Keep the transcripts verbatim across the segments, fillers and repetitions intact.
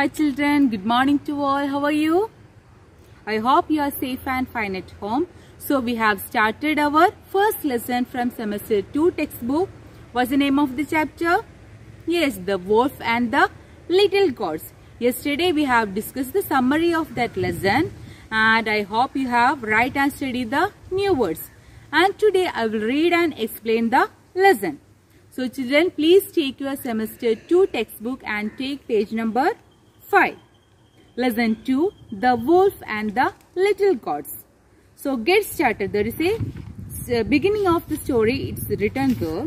Hi children, good morning to all. How are you? I hope you are safe and fine at home. So we have started our first lesson from semester two textbook. What's the name of the chapter? Yes, the wolf and the little goats. Yesterday we have discussed the summary of that lesson and I hope you have read and studied the new words. And today I will read and explain the lesson. So children, please take your semester two textbook and take page number five. Lesson two, the wolf and the little goats. So get started. There is a uh, beginning of the story. It's written there.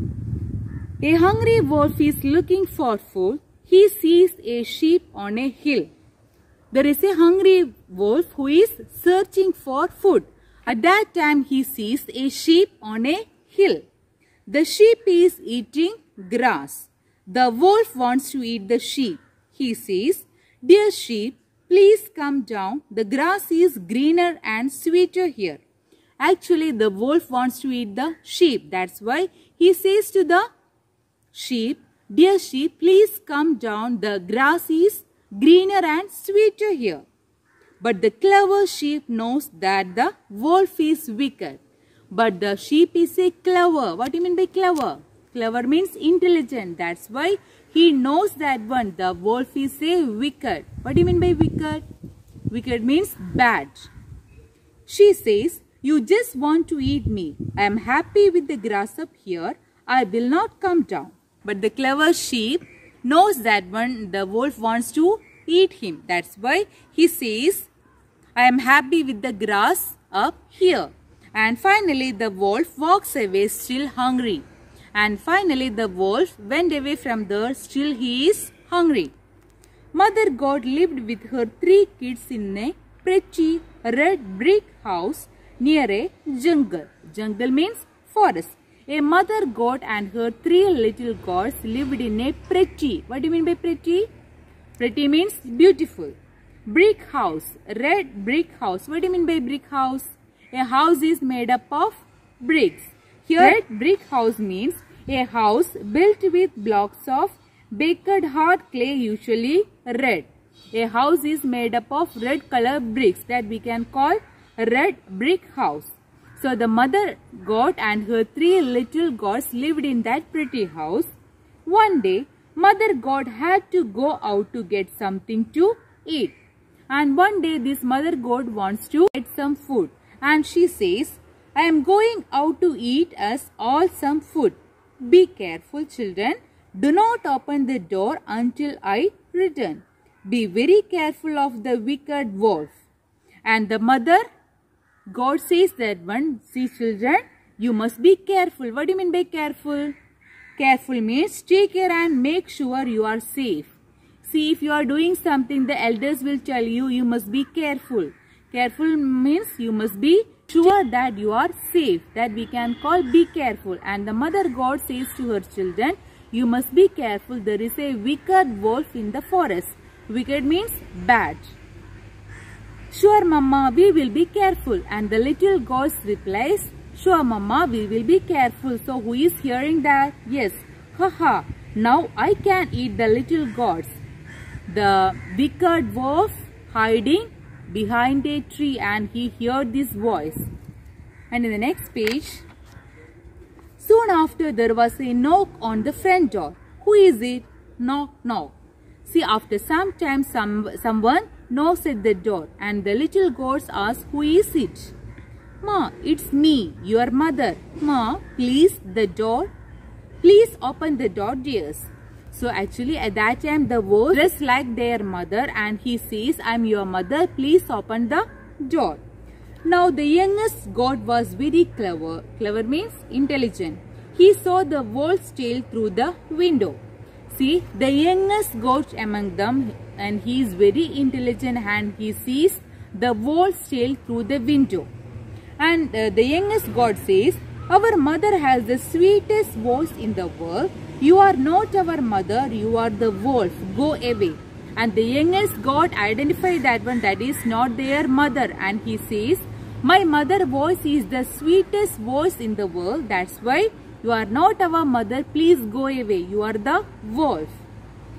A hungry wolf is looking for food. He sees a sheep on a hill. There is a hungry wolf who is searching for food. At that time he sees a sheep on a hill. The sheep is eating grass. The wolf wants to eat the sheep. He says, "Dear sheep, please come down. The grass is greener and sweeter here." Actually, the wolf wants to eat the sheep. That's why he says to the sheep, "Dear sheep, please come down. The grass is greener and sweeter here." But the clever sheep knows that the wolf is wicked. But the sheep is a clever. What do you mean by clever? Clever means intelligent. That's why he knows that one. The wolf is a wicked. What do you mean by wicked? Wicked means bad. She says, "You just want to eat me. I am happy with the grass up here. I will not come down." But the clever sheep knows that one. The wolf wants to eat him. That's why he says, "I am happy with the grass up here." And finally the wolf walks away still hungry. And finally the wolf went away from there, still he is hungry. Mother goat lived with her three kids in a pretty red brick house near a jungle. Jungle means forest. A mother goat and her three little goats lived in a pretty. What do you mean by pretty? Pretty means beautiful. Brick house. Red brick house. What do you mean by brick house? A house is made up of bricks. Here, red brick house means a house built with blocks of baked hard clay, usually red. A house is made up of red color bricks that we can call red brick house. So the mother goat and her three little goats lived in that pretty house. One day, mother goat had to go out to get something to eat. And one day this mother goat wants to get some food. And she says, "I am going out to eat us all some food. Be careful, children. Do not open the door until I return. Be very careful of the wicked wolf." And the mother goat says that one, "See children, you must be careful." What do you mean by careful? Careful means take care and make sure you are safe. See, if you are doing something, the elders will tell you, you must be careful. Careful means you must be sure that you are safe. That we can call be careful. And the mother goat says to her children, "You must be careful. There is a wicked wolf in the forest." Wicked means bad. "Sure, Mama, we will be careful." And the little goat replies, "Sure, Mama, we will be careful." So who is hearing that? Yes. Haha. Now I can eat the little goats. The wicked wolf hiding behind a tree, and he heard this voice. And in the next page, soon after there was a knock on the front door. Who is it? Knock, knock. See, after some time some, someone knocks at the door, and the little goats ask, "Who is it?" "Ma, it's me, your mother." "Ma, please the door. Please open the door, dears." So actually at that time the wolf dressed like their mother and he says, "I am your mother, please open the door." Now the youngest goat was very clever. Clever means intelligent. He saw the wolf's tail through the window. See, the youngest goat among them, and he is very intelligent and he sees the wolf's tail through the window. And uh, the youngest goat says, "Our mother has the sweetest voice in the world. You are not our mother, you are the wolf. Go away." And the youngest goat identified that one, that is not their mother. And he says, "My mother voice is the sweetest voice in the world. That's why you are not our mother. Please go away. You are the wolf."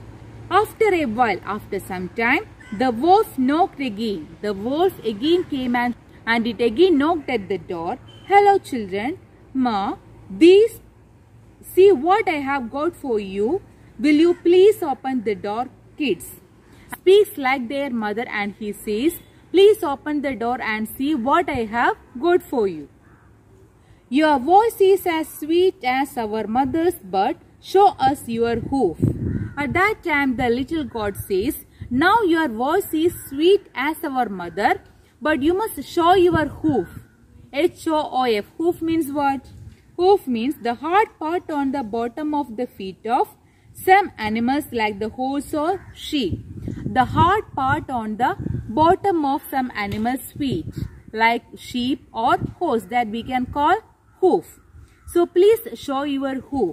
After a while, after some time, the wolf knocked again. The wolf again came and, and it again knocked at the door. Hello children, Ma, these, see what I have got for you. Will you please open the door, kids? Speaks like their mother and he says, please open the door and see what I have got for you. Your voice is as sweet as our mother's, but show us your hoof. At that time the little god says, now your voice is sweet as our mother, but you must show your hoof. H O O F. Hoof means what? Hoof means the hard part on the bottom of the feet of some animals like the horse or sheep. The hard part on the bottom of some animal's feet like sheep or horse, that we can call hoof. So please show your hoof.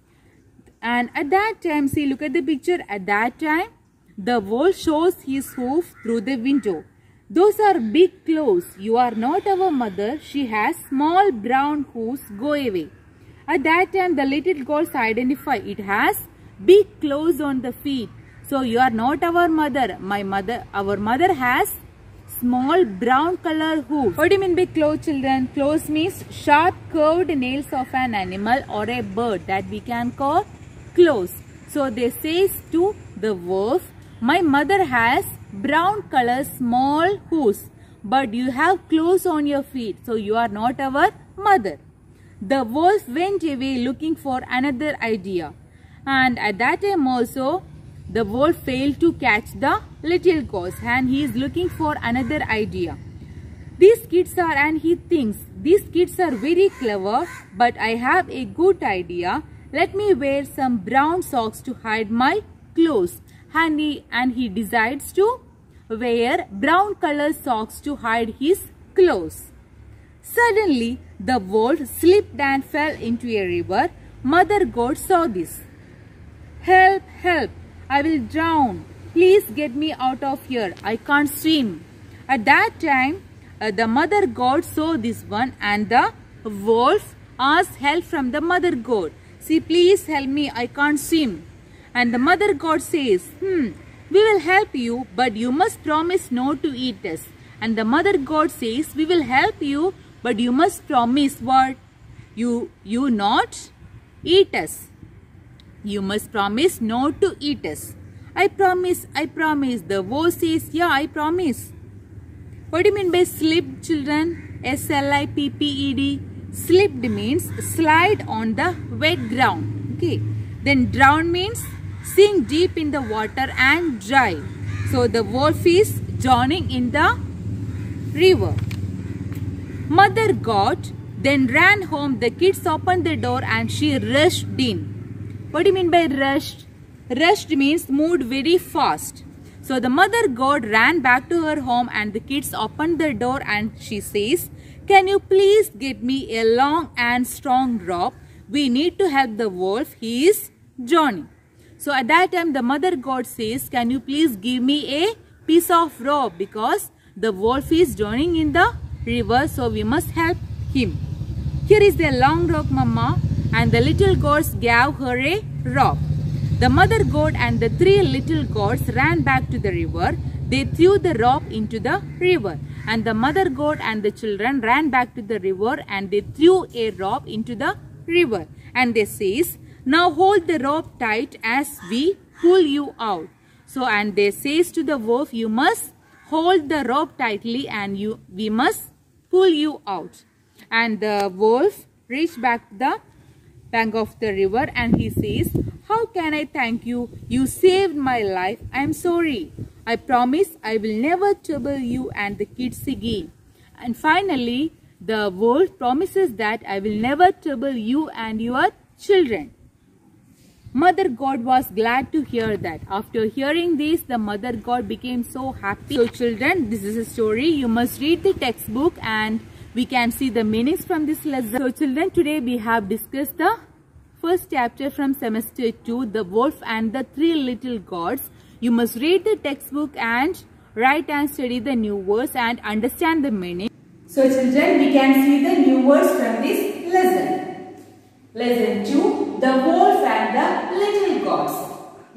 And at that time, see, look at the picture. At that time, the wolf shows his hoof through the window. Those are big claws. You are not our mother. She has small brown hoofs. Go away. At that time, the little girls identify it has big claws on the feet. So you are not our mother. My mother, our mother has small brown color hoofs. What do you mean by claws, children? Claws means sharp curved nails of an animal or a bird, that we can call claws. So they says to the wolf, my mother has brown color small hoofs, but you have claws on your feet, so you are not our mother. The wolf went away looking for another idea, and at that time also the wolf failed to catch the little goose, and he is looking for another idea. These kids are, and he thinks, these kids are very clever, but I have a good idea. Let me wear some brown socks to hide my claws. And he, and he decides to wear brown color socks to hide his claws. Suddenly, the wolf slipped and fell into a river. Mother goat saw this. Help, help, I will drown. Please get me out of here. I can't swim. At that time, uh, the mother goat saw this one, and the wolf asked help from the mother goat. See, please help me. I can't swim. And the mother god says, hmm, we will help you, but you must promise not to eat us. And the mother god says, we will help you, but you must promise what? You, you not eat us. You must promise not to eat us. I promise, I promise. The wolf says, yeah, I promise. What do you mean by slipped, children? S L I P P E D. Slipped means slide on the wet ground. Okay. Then drown means sink deep in the water and dry. So the wolf is drowning in the river. Mother goat then ran home. The kids opened the door and she rushed in. What do you mean by rushed? Rushed means moved very fast. So the mother goat ran back to her home and the kids opened the door and she says, can you please get me a long and strong rope? We need to help the wolf. He is drowning. So at that time the mother goat says, can you please give me a piece of rope, because the wolf is drowning in the river, so we must help him. Here is the long rope, Mama, and the little goats gave her a rope. The mother goat and the three little goats ran back to the river. They threw the rope into the river, and the mother goat and the children ran back to the river and they threw a rope into the river. And they says, now hold the rope tight as we pull you out. So, and they says to the wolf, you must hold the rope tightly and you we must pull you out. And the wolf reached back to the bank of the river and he says, how can I thank you? You saved my life. I am sorry. I promise I will never trouble you and the kids again. And finally, the wolf promises that I will never trouble you and your children. Mother goat was glad to hear that. After hearing this, the mother goat became so happy. So children, this is a story. You must read the textbook and we can see the meanings from this lesson. So children, today we have discussed the first chapter from semester two, The Wolf and the Three Little Goats. You must read the textbook and write and study the new words and understand the meaning. So children, we can see the new words from this lesson. Lesson two, The Wolf and the Little Goats.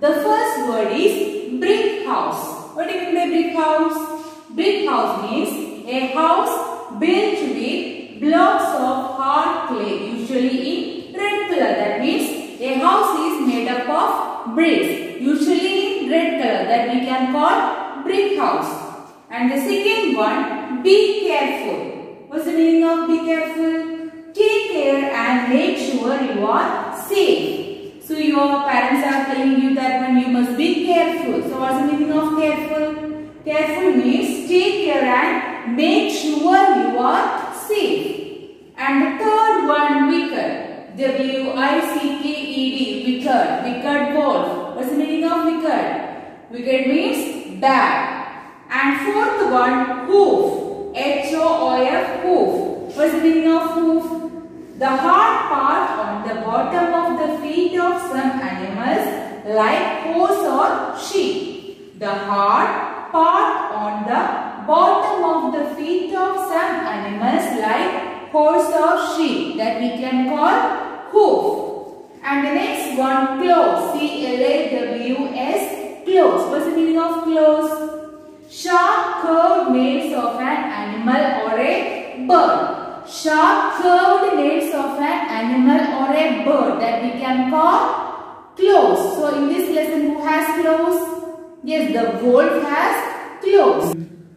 The first word is brick house. What do you mean by brick house? Brick house means a house built with blocks of hard clay, usually in red color. That means a house is made up of bricks, usually in red color. That we can call brick house. And the second one, be careful. What's the meaning of be careful? Take care and make sure you are safe. So your parents are telling you that when you must be careful. So what's the meaning of careful? Careful means take care and make sure you are safe. And the third one, wicked. W I C K E D, wicked. Wicked wolf. What's the meaning of wicked? Wicked means bad. And fourth one, hoof. H O O F, hoof. What's the meaning of hoof? The hard part on the bottom of the feet of some animals like horse or sheep. The hard part on the bottom of the feet of some animals like horse or sheep, that we can call hoof. And the next one, claws. C L A W S, claws. What's the meaning of claws? Sharp curved nails of an animal or a bird. Sharp curved nails of an animal or a bird, that we can call claws. So in this lesson, who has claws? Yes, the wolf has claws.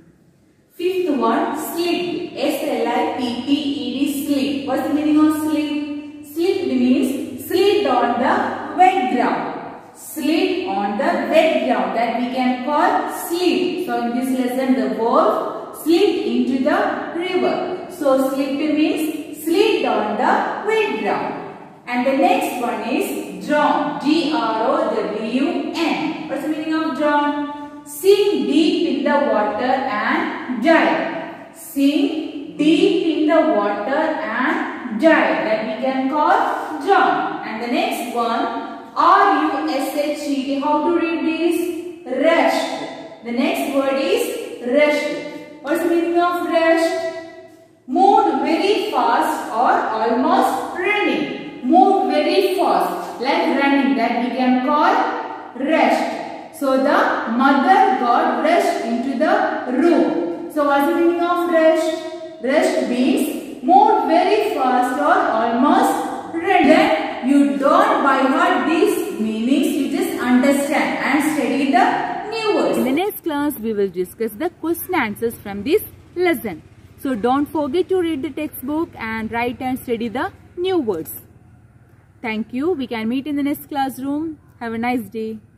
Fifth one, slip. S L I P P E D, slip. What's the meaning of slip? Slip means slid on the wet ground. Slid on the wet ground, that we can call slip. So in this lesson, the wolf slid into the river. So slip means slid on the wet ground. And the next one is drown. D R O W N. What's the meaning of drown? Sink deep in the water and die. Sink deep in the water and die. That we can call drown. And the next one, R U S H E D. How to read this? Rushed. The next word is rushed. What's the meaning of rushed? Moved very fast or almost running. Moved very fast, like running, that we can call rushed. So the mother got rushed into the room. So what's the meaning of rushed? Rushed means moved very fast or almost running. Then you don't by heart these meanings, you just understand and study the new words. In the next class, we will discuss the question answers from this lesson. So don't forget to read the textbook and write and study the new words. Thank you. We can meet in the next classroom. Have a nice day.